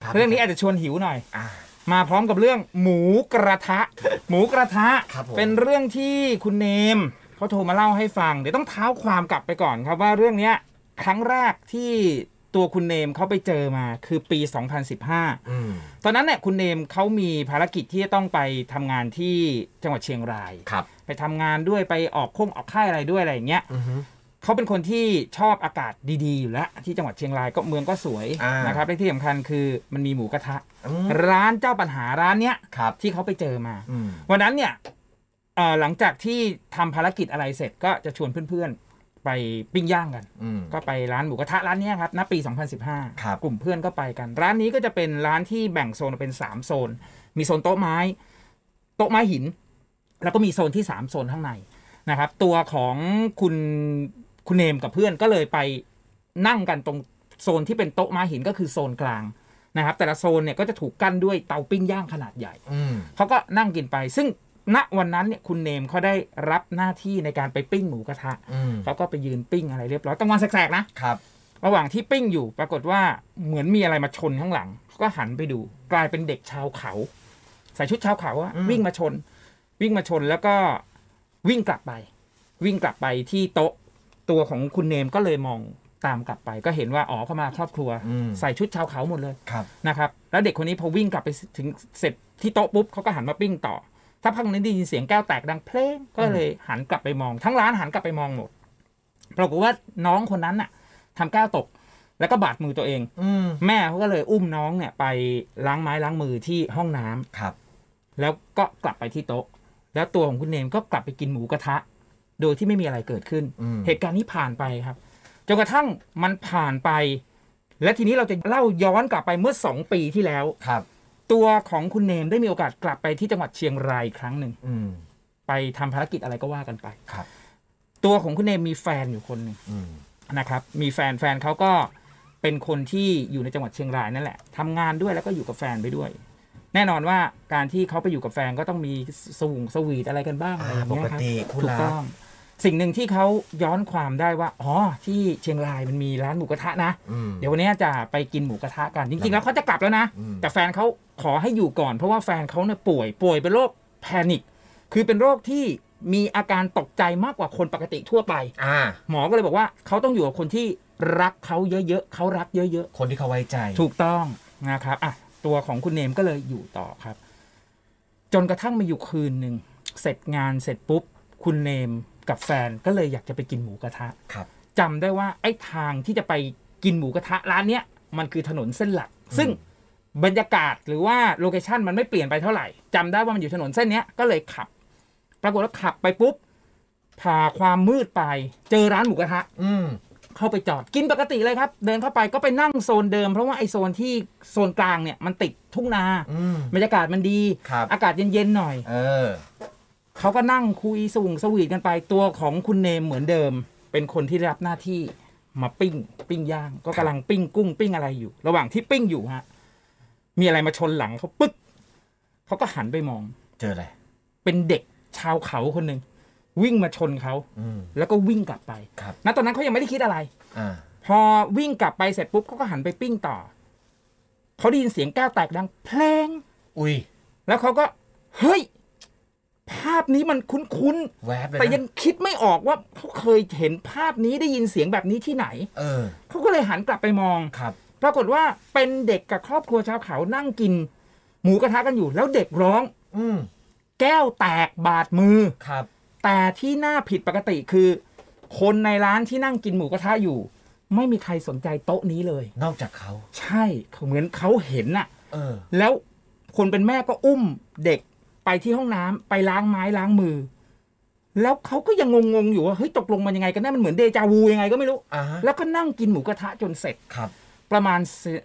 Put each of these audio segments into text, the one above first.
เรื่องนี้อาจจะชวนหิวหน่อยมาพร้อมกับเรื่องหมูกระทะเป็นเรื่องที่คุณเนมเขาโทรมาเล่าให้ฟังเดี๋ยวต้องเท้าความกลับไปก่อนครับว่าเรื่องนี้ครั้งแรกที่ตัวคุณเนมเขาไปเจอมาคือปี 2015 ตอนนั้นเนี่ยคุณเนมเขามีภารกิจที่จะต้องไปทำงานที่จังหวัดเชียงรายไปทำงานด้วยไปออกค่ายอะไรด้วยอะไรอย่างเงี้ยเขาเป็นคนที่ชอบอากาศดีๆอยู่แล้วที่จังหวัดเชียงรายก็เมืองก็สวยนะครับและที่สำคัญคือมันมีหมูกระทะร้านเจ้าปัญหาร้านเนี้ยที่เขาไปเจอมาวันนั้นเนี่ยหลังจากที่ทำภารกิจอะไรเสร็จก็จะชวนเพื่อนๆไปปิ้งย่างกันก็ไปร้านหมูกระทะร้านนี้ครับณปี 2015 กลุ่มเพื่อนก็ไปกันร้านนี้ก็จะเป็นร้านที่แบ่งโซนเป็น3โซนมีโซนโต๊ะไม้หินแล้วก็มีโซนที่3โซนข้างในนะครับตัวของคุณเนมกับเพื่อนก็เลยไปนั่งกันตรงโซนที่เป็นโต๊ะไม้หินก็คือโซนกลางนะครับแต่ละโซนเนี่ยก็จะถูกกั้นด้วยเตาปิ้งย่างขนาดใหญ่เขาก็นั่งกินไปซึ่งณวันนั้นเนี่ยคุณเนมเขาได้รับหน้าที่ในการไปปิ้งหมูกระทะเขาก็ไปยืนปิ้งอะไรเรียบร้อยกลางวันแสกๆนะครับระหว่างที่ปิ้งอยู่ปรากฏว่าเหมือนมีอะไรมาชนข้างหลังก็หันไปดูกลายเป็นเด็กชาวเขาใส่ชุดชาวเขาวิ่งมาชนแล้วก็วิ่งกลับไปที่โต๊ะตัวของคุณเนมก็เลยมองตามกลับไปก็เห็นว่าอ๋อเขามาครอบครัวใส่ชุดชาวเขาหมดเลยนะครับแล้วเด็กคนนี้พอวิ่งกลับไปถึงเสร็จที่โต๊ะปุ๊บเขาก็หันมาปิ้งต่อถ้าพักนั้นได้ยินเสียงแก้วแตกดังเพลงก็เลยหันกลับไปมองทั้งร้านหันกลับไปมองหมดปรากฏว่าน้องคนนั้นน่ะทำแก้วตกแล้วก็บาดมือตัวเองแม่เขาก็เลยอุ้มน้องเนี่ยไปล้างไม้ล้างมือที่ห้องน้ำแล้วก็กลับไปที่โต๊ะแล้วตัวของคุณเนมก็กลับไปกินหมูกระทะโดยที่ไม่มีอะไรเกิดขึ้นเหตุการณ์นี้ผ่านไปครับจนกระทั่งมันผ่านไปและทีนี้เราจะเล่าย้อนกลับไปเมื่อ2 ปีที่แล้วตัวของคุณเนมได้มีโอกาสกลับไปที่จังหวัดเชียงรายครั้งหนึ่งไปทำภารกิจอะไรก็ว่ากันไปตัวของคุณเนมมีแฟนอยู่คนหนึ่งนะครับมีแฟนเขาก็เป็นคนที่อยู่ในจังหวัดเชียงรายนั่นแหละทำงานด้วยแล้วก็อยู่กับแฟนไปด้วยแน่นอนว่าการที่เขาไปอยู่กับแฟนก็ต้องมีสวีทอะไรกันบ้างอะไรอย่างเงี้ยครับถูกต้องสิ่งหนึ่งที่เขาย้อนความได้ว่าอ๋อที่เชียงรายมันมีร้านหมูกระทะนะเดี๋ยววันนี้จะไปกินหมูกระทะกันจริงๆแล้วเขาจะกลับแล้วนะแต่แฟนเขาขอให้อยู่ก่อนเพราะว่าแฟนเขาเนี่ยป่วยเป็นโรคแพนิคคือเป็นโรคที่มีอาการตกใจมากกว่าคนปกติทั่วไปหมอก็เลยบอกว่าเขาต้องอยู่กับคนที่รักเขาเยอะๆเขารักเยอะๆคนที่เขาไว้ใจถูกต้องนะครับตัวของคุณเนมก็เลยอยู่ต่อครับจนกระทั่งมาอยู่คืนหนึ่งเสร็จงานเสร็จปุ๊บคุณเนมกับแฟนก็เลยอยากจะไปกินหมูกระทะจำได้ว่าไอ้ทางที่จะไปกินหมูกระทะร้านเนี้ยมันคือถนนเส้นหลักซึ่งบรรยากาศหรือว่าโลเคชั่นมันไม่เปลี่ยนไปเท่าไหร่จำได้ว่ามันอยู่ถนนเส้นนี้ก็เลยขับปรากฏว่าขับไปปุ๊บผ่าความมืดไปเจอร้านหมูกระทะเข้าไปจอดกินปกติเลยครับเดินเข้าไปก็ไปนั่งโซนเดิมเพราะว่าไอ้โซนกลางเนี่ยมันติดทุ่งนาบรรยากาศมันดีอากาศเย็นๆหน่อยเขาก็นั่งคุยสวีทกันไปตัวของคุณเนมเหมือนเดิมเป็นคนที่รับหน้าที่มาปิ้งย่างก็กำลังปิ้งกุ้งปิ้งอะไรอยู่ระหว่างที่ปิ้งอยู่ฮะมีอะไรมาชนหลังเขาปึ๊กเขาก็หันไปมองเจออะไรเป็นเด็กชาวเขาคนหนึ่งวิ่งมาชนเขาแล้วก็วิ่งกลับไปณตอนนั้นเขายังไม่ได้คิดอะไรพอวิ่งกลับไปเสร็จปุ๊บเขาก็หันไปปิ้งต่อเขาได้ยินเสียงแก้วแตกดังเพลงแล้วเขาก็เฮ้ยภาพนี้มันคุ้นๆแต่ยังคิดไม่ออกว่าเขาเคยเห็นภาพนี้ได้ยินเสียงแบบนี้ที่ไหนเขาก็เลยหันกลับไปมองปรากฏว่าเป็นเด็กกับครอบครัวชาวเขานั่งกินหมูกระทะกันอยู่แล้วเด็กร้องแก้วแตกบาดมือแต่ที่น่าผิดปกติคือคนในร้านที่นั่งกินหมูกระทะอยู่ไม่มีใครสนใจโต๊ะนี้เลยนอกจากเขาใช่เหมือนเขาเห็นน่ะแล้วคนเป็นแม่ก็อุ้มเด็กไปที่ห้องน้ำไปล้างไม้ล้างมือแล้วเขาก็ยังงงอยู่ว่าเฮ้ยตกลงมันยังไงกันแน่มันเหมือนเดจาวูยังไงก็ไม่รู้แล้วก็นั่งกินหมูกระทะจนเสร็จประมาณ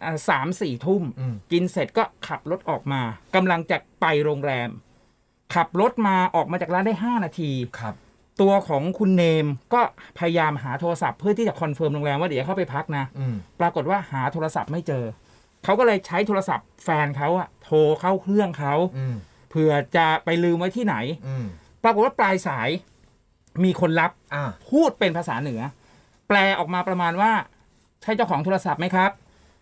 3-4 ทุ่มกินเสร็จก็ขับรถออกมากำลังจะไปโรงแรมขับรถมาออกมาจากร้านได้5 นาทีตัวของคุณเนมก็พยายามหาโทรศัพท์เพื่อที่จะคอนเฟิร์มโรงแรมว่าเดี๋ยวเข้าไปพักนะปรากฏว่าหาโทรศัพท์ไม่เจอเขาก็เลยใช้โทรศัพท์แฟนเขาโทรเข้าเครื่องเขาเผื่อจะไปลืมไว้ที่ไหนปรากฏว่าปลายสายมีคนรับพูดเป็นภาษาเหนือแปลออกมาประมาณว่าใช่เจ้าของโทรศัพท์ไหมครับ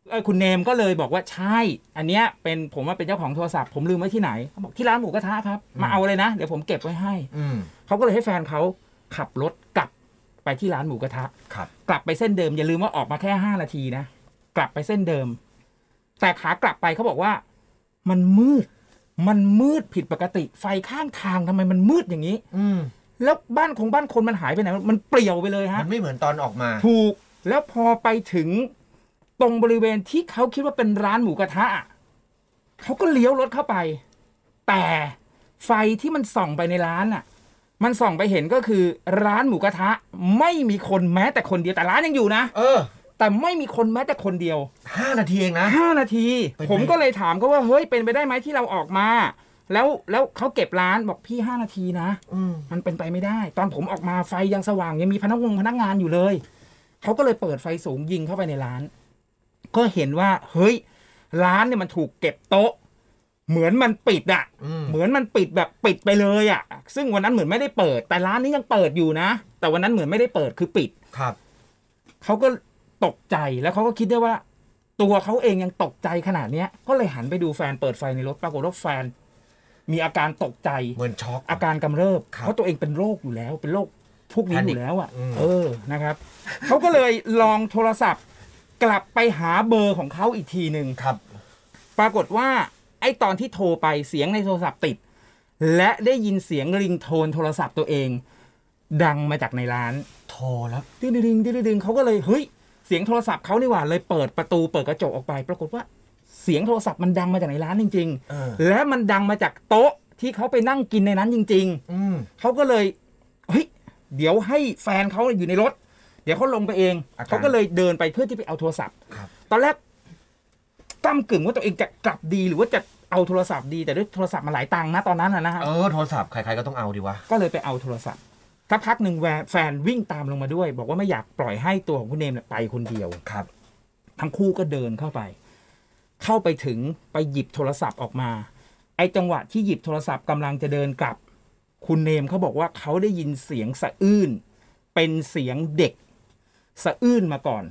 คุณเนมก็เลยบอกว่าใช่อันเนี้ยเป็นผมว่าเป็นเจ้าของโทรศัพท์ผมลืมไว้ที่ไหนเขาบอกที่ร้านหมูกระทะครับมาเอาเลยนะเดี๋ยวผมเก็บไว้ให้เขาก็เลยให้แฟนเขาขับรถกลับไปที่ร้านหมูกระทะกลับไปเส้นเดิมอย่าลืมว่าออกมาแค่5 นาทีนะกลับไปเส้นเดิมแต่ขากลับไปเขาบอกว่ามันมืดผิดปกติไฟข้างทางทำไมมันมืดอย่างนี้แล้วบ้านคนมันหายไปไหนมันเปลี่ยวไปเลยฮะมันไม่เหมือนตอนออกมาถูกแล้วพอไปถึงตรงบริเวณที่เขาคิดว่าเป็นร้านหมูกระทะเขาก็เลี้ยวรถเข้าไปแต่ไฟที่มันส่องไปในร้านอ่ะมันส่องไปเห็นก็คือร้านหมูกระทะไม่มีคนแม้แต่คนเดียวแต่ร้านยังอยู่นะแต่ไม่มีคนแม้แต่คนเดียว 5 นาทีเองนะ 5 นาทีผมก็เลยถามเขาว่าเฮ้ยเป็นไปได้ไหมที่เราออกมาแล้วเขาเก็บร้านบอกพี่5 นาทีนะมันเป็นไปไม่ได้ตอนผมออกมาไฟยังสว่างยังมีพนักงานอยู่เลยเขาก็เลยเปิดไฟสูงยิงเข้าไปในร้านก็เห็นว่าเฮ้ยร้านเนี่ยมันถูกเก็บโต๊ะเหมือนมันปิดอ่ะเหมือนมันปิดแบบปิดไปเลยอ่ะซึ่งวันนั้นเหมือนไม่ได้เปิดแต่ร้านนี้ยังเปิดอยู่นะแต่วันนั้นเหมือนไม่ได้เปิดคือปิดครับเขาก็ตกใจแล้วเขาก็คิดได้ว่าตัวเขาเองยังตกใจขนาดนี้ก็เลยหันไปดูแฟนเปิดไฟในรถปรากฏว่าแฟนมีอาการตกใจเหมือนช็อกอาการกำเริบเพราะตัวเองเป็นโรคอยู่แล้วเป็นโรคพวกนี้อยู่แล้วอ่ะนะครับเขาก็เลยลองโทรศัพท์กลับไปหาเบอร์ของเขาอีกทีหนึ่งครับปรากฏว่าไอ้ตอนที่โทรไปเสียงในโทรศัพท์ติดและได้ยินเสียงริงโทนโทรศัพท์ตัวเองดังมาจากในร้านโทรแล้วดึงเขาก็เลยเฮ้ยเสียงโทรศัพท์เขานี่หว่าเลยเปิดประตูเปิดกระจกออกไปปรากฏว่าเสียงโทรศัพท์มันดังมาจากในร้านจริงๆและมันดังมาจากโต๊ะที่เขาไปนั่งกินในนั้นจริงๆเขาก็เลยเฮ้ยเดี๋ยวให้แฟนเขาอยู่ในรถเดี๋ยวเขาลงไปเองเขาก็เลยเดินไปเพื่อที่ไปเอาโทรศัพท์ตอนแรกก้ำกึ่งว่าตัวเองจะกลับดีหรือว่าจะเอาโทรศัพท์ดีแต่ด้วยโทรศัพท์มันหลายตังค์นะตอนนั้นนะฮะโทรศัพท์ใครๆก็ต้องเอาดีวะก็เลยไปเอาโทรศัพท์สักพักหนึ่งแฟนวิ่งตามลงมาด้วยบอกว่าไม่อยากปล่อยให้ตัวของคุณเนมไปคนเดียวครับทั้งคู่ก็เดินเข้าไปถึงไปหยิบโทรศัพท์ออกมาไอ้จังหวะที่หยิบโทรศัพท์กำลังจะเดินกลับคุณเนมเขาบอกว่าเขาได้ยินเสียงสะอื้นเป็นเสียงเด็กสะอื้นมาก่อน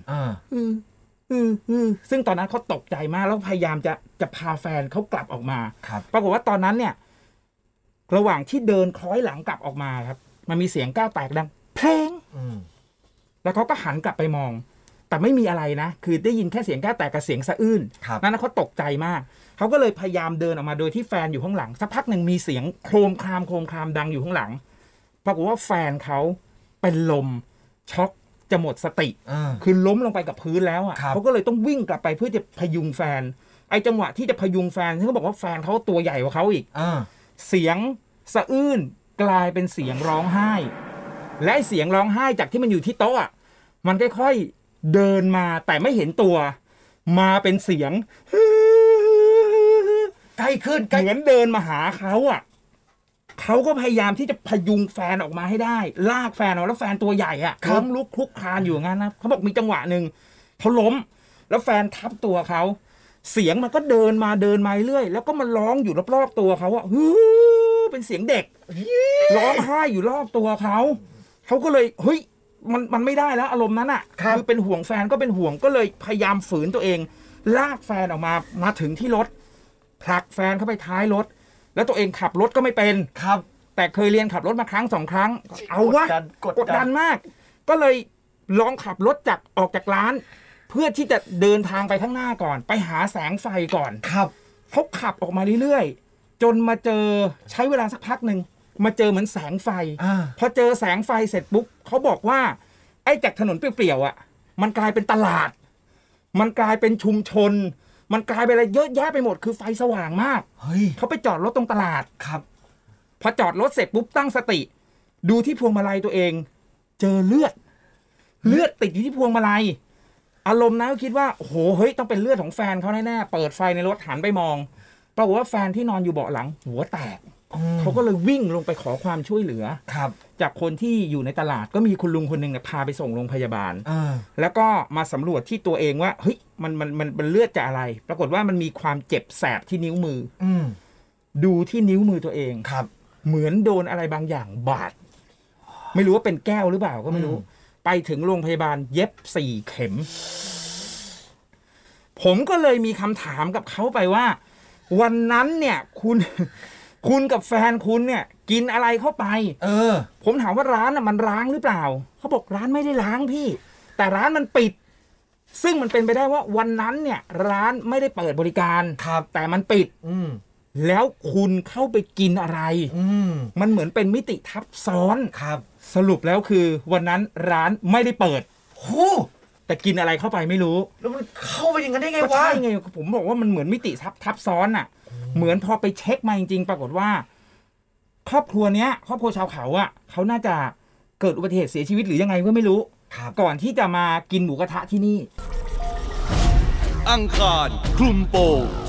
ซึ่งตอนนั้นเขาตกใจมากแล้วพยายามจะพาแฟนเขากลับออกมาปรากฏว่าตอนนั้นเนี่ยระหว่างที่เดินคล้อยหลังกลับออกมาครับมันมีเสียงก้าวแตกดังเพลงแล้วเขาก็หันกลับไปมองแต่ไม่มีอะไรนะคือได้ยินแค่เสียงก้าวแตกกับเสียงสะอื้นนั้นเขาตกใจมากเขาก็เลยพยายามเดินออกมาโดยที่แฟนอยู่ข้างหลังสักพักหนึ่งมีเสียงโครมครามดังอยู่ข้างหลังปรากฏว่าแฟนเขาเป็นลมช็อกจะหมดสติคือล้มลงไปกับพื้นแล้วอ่ะเขาก็เลยต้องวิ่งกลับไปเพื่อจะพยุงแฟนไอ้จังหวะที่จะพยุงแฟนเขาบอกว่าแฟนเขาตัวใหญ่กว่าเขาอีกเสียงสะอื้นกลายเป็นเสียงร้องไห้และเสียงร้องไห้จากที่มันอยู่ที่โต๊ะมันค่อยๆเดินมาแต่ไม่เห็นตัวมาเป็นเสียงใกล้ขึ้นเหมือนเดินมาหาเขาเขาก็พยายามที่จะพยุงแฟนออกมาให้ได้ลากแฟนออกแล้วแฟนตัวใหญ่ล้มลุกคลุกคลานอยู่งั้นนะเขาบอกมีจังหวะหนึ่งเขาล้มแล้วแฟนทับตัวเขาเสียงมันก็เดินมาเรื่อยแล้วก็มาร้องอยู่รอบๆตัวเขาเป็นเสียงเด็กร้องไห้อยู่รอบตัวเขาก็เลยเฮ้ยมันไม่ได้แล้วอารมณ์นั้นคือเป็นห่วงแฟนก็เป็นห่วงก็เลยพยายามฝืนตัวเองลากแฟนออกมาถึงที่รถผลักแฟนเข้าไปท้ายรถแล้วตัวเองขับรถก็ไม่เป็นครับแต่เคยเรียนขับรถมาครั้ง2 ครั้งเอาวะกดดันมากก็เลยลองขับรถออกจากร้านเพื่อที่จะเดินทางไปข้างหน้าก่อนไปหาแสงไฟก่อนครับเขาขับออกมาเรื่อยๆจนมาเจอใช้เวลาสักพักหนึ่งมาเจอเหมือนแสงไฟพอเจอแสงไฟเสร็จปุ๊บเขาบอกว่าไอ้จากถนนเปลี่ยวๆมันกลายเป็นตลาดมันกลายเป็นชุมชนมันกลายเป็นอะไรเยอะแยะไปหมดคือไฟสว่างมากเขาไปจอดรถตรงตลาดครับพอจอดรถเสร็จปุ๊บตั้งสติดูที่พวงมาลัยตัวเองเจอเลือดติดอยู่ที่พวงมาลัยอารมณ์นะก็คิดว่าโอ้โหเฮ้ยต้องเป็นเลือดของแฟนเขาแน่ๆเปิดไฟในรถหันไปมองปรากฏว่าแฟนที่นอนอยู่เบาะหลังหัวแตกเขาก็เลยวิ่งลงไปขอความช่วยเหลือจากคนที่อยู่ในตลาดก็มีคุณลุงคนหนึ่งพาไปส่งโรงพยาบาลแล้วก็มาสำรวจที่ตัวเองว่าเฮ้ยมันเลือดจากอะไรปรากฏว่ามันมีความเจ็บแสบที่นิ้วมือดูที่นิ้วมือตัวเองเหมือนโดนอะไรบางอย่างบาดไม่รู้ว่าเป็นแก้วหรือเปล่าก็ไม่รู้ไปถึงโรงพยาบาลเย็บ4 เข็มผมก็เลยมีคำถามกับเขาไปว่า วันนั้นเนี่ยคุณกับแฟนคุณเนี่ยกินอะไรเข้าไปผมถามว่าร้านน่ะมันร้างหรือเปล่าเขาบอกร้านไม่ได้ล้างพี่แต่ร้านมันปิดซึ่งมันเป็นไปได้ว่าวันนั้นเนี่ยร้านไม่ได้เปิดบริการแต่มันปิดแล้วคุณเข้าไปกินอะไรมันเหมือนเป็นมิติทับซ้อนสรุปแล้วคือวันนั้นร้านไม่ได้เปิดแต่กินอะไรเข้าไปไม่รู้แล้วมันเข้าไปอย่างนั้นได้ไงวะใช่ไงผมบอกว่ามันเหมือนมิติทับซ้อนอ่ะเหมือนพอไปเช็คมาจริงๆปรากฏว่าครอบครัวเนี้ยครอบครัวชาวเขาอ่ะเขาน่าจะเกิดอุบัติเหตุเสียชีวิตหรือยังไงก็ไม่รู้ก่อนที่จะมากินหมูกระทะที่นี่อังคารคลุมโปง